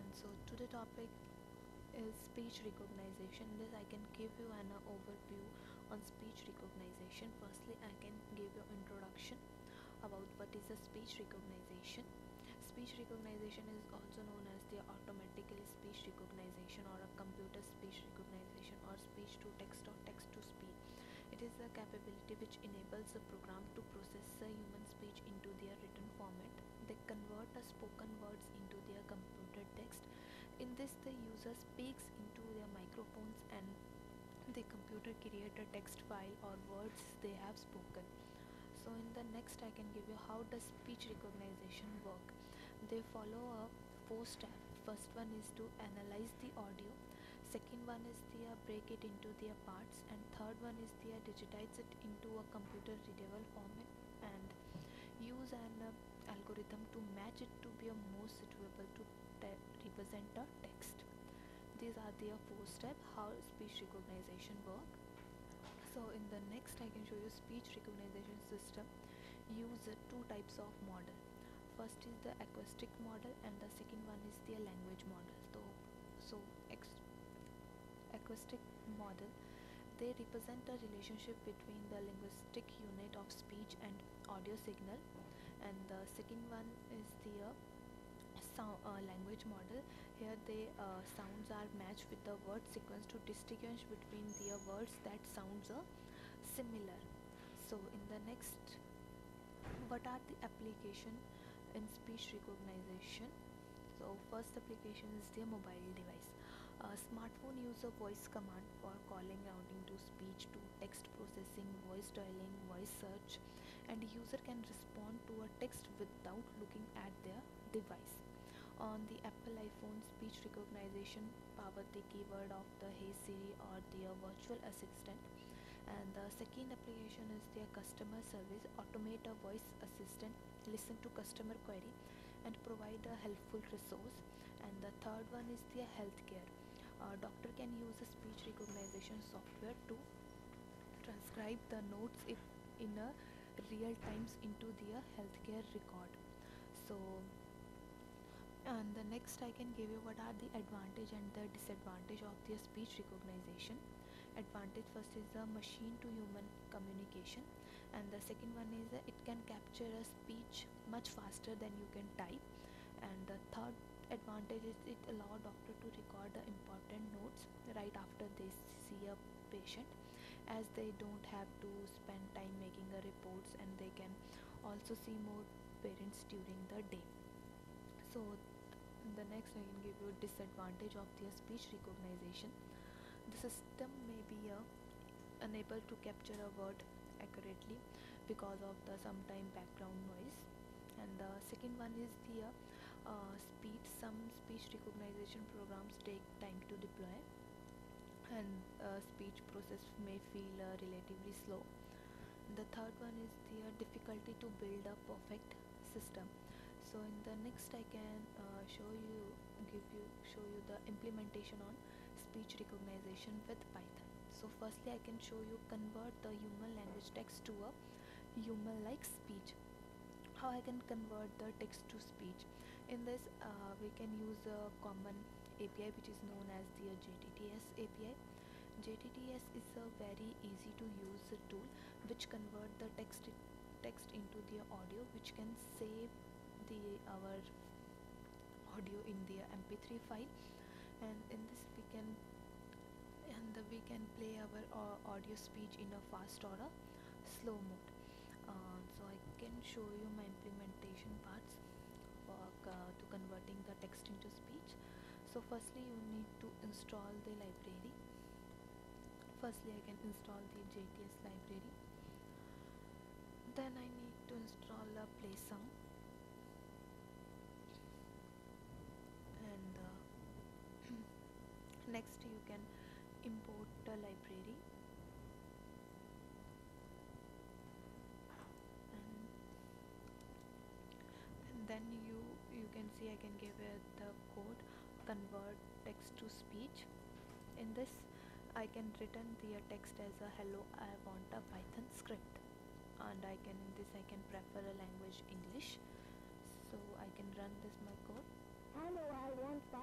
So today topic is speech recognition. This I can give you an overview on speech recognition. Firstly, I can give you introduction about what is a speech recognition. Speech recognition is also known as the automatical speech recognition or a computer speech recognition or speech to text or text to speech. It is a capability which enables a program to process a human speech into their written format. They convert a spoken words into their computer text. In this, the user speaks into their microphones and the computer create a text file or words they have spoken. So in the next I can give you how does speech recognition work. They follow a four step. First one is to analyze the audio, second one is the break it into their parts, and third one is the digitize it into a computer readable format and use an algorithm to match it to be a most suitable to represent a text. These are the four steps how speech recognition work. So in the next I can show you speech recognition system use two types of model. First is the acoustic model and the second one is the language model. So acoustic model, they represent a relationship between the linguistic unit of speech and audio signal, and the second one is the language model. Here the sounds are matched with the word sequence to distinguish between the words that sounds similar. So in the next, what are the application in speech recognition? So first application is the mobile device. A smartphone use a voice command for calling, routing to speech to text processing, voice dialing, voice search, and user can respond to a text without looking at their device. On the Apple iPhone, speech recognition power the keyword of the Hey Siri or the virtual assistant. And the second application is their customer service. Automate a voice assistant, listen to customer query, and provide a helpful resource. And the third one is their healthcare. A doctor can use a speech recognition software to transcribe the notes if in a real times into their healthcare record. So and the next I can give you what are the advantage and the disadvantage of the speech recognition. Advantage first is the machine to human communication, and the second one is it can capture a speech much faster than you can type, and the third advantage is it allow doctor to record the important notes right after they see a patient, as they don't have to spend time making the reports and they can also see more parents during the day. So the next I can give you disadvantage of the speech recognition. The system may be unable to capture a word accurately because of the sometime background noise. And the second one is the speed. Some speech recognition programs take time to deploy, and speech process may feel relatively slow. The third one is the difficulty to build a perfect system. So in the next I can show you the implementation on speech recognition with Python. So firstly I can show you convert the human language text to a human like speech. How I can convert the text to speech. In this we can use a common API which is known as the JTTS API. JTTS is a very easy to use tool which convert the text into the audio, which can save the our audio in the MP3 file, and in this we can play our audio speech in a fast or a slow mode. So I can show you my implementation parts for to converting the text into speech. So firstly you need to install the library. Firstly I can install the JTS library, then I need to install a PlaySum, and next you can import the library, and then you can see I can give it the code convert text to speech. In this I can return the text as a hello I want a Python script, and I can in this I can prefer a language English. So I can run this my code. Hello, I want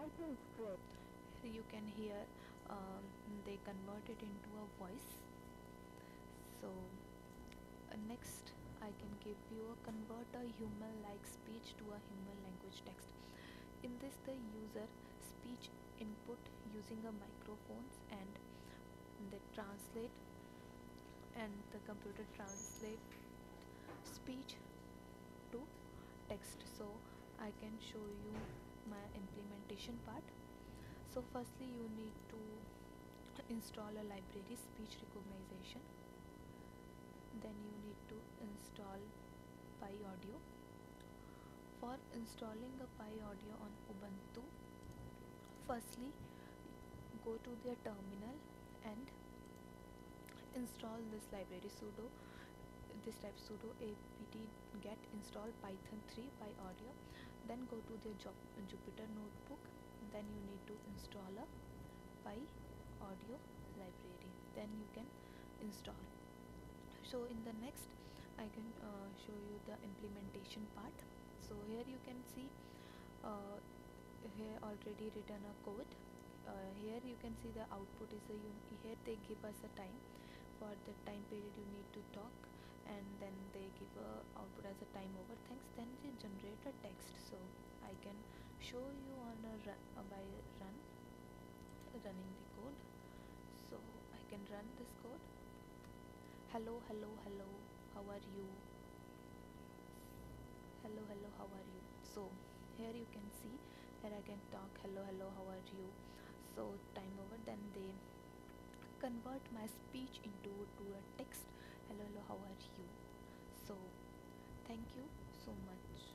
Here you can hear they convert it into a voice. So next I can give you a convert a human like speech to a human language text. In this the user speech input using a microphones and they translate, and the computer translate speech to text. So I can show you my implementation part. So firstly you need to install a library speech recognition, then you need to install PyAudio. For installing a PyAudio on Ubuntu, firstly go to their terminal and install this library sudo this type sudo apt get install python 3 PyAudio. Then go to the Jupyter notebook, then you need to install a PyAudio library, then you can install. So in the next I can show you the implementation part. So here you can see uh, here already written a code. Here you can see the output is a here they give us a time. For the time period you need to talk, and then they give a output as a time over. Thanks, then they generate a text. So I can show you on a by running the code. So I can run this code. Hello, hello, hello, how are you? Hello, hello, how are you? So here you can see, here I can talk hello, hello, how are you? So time over, then they convert my speech into to a text. Hello, hello, how are you? So thank you so much.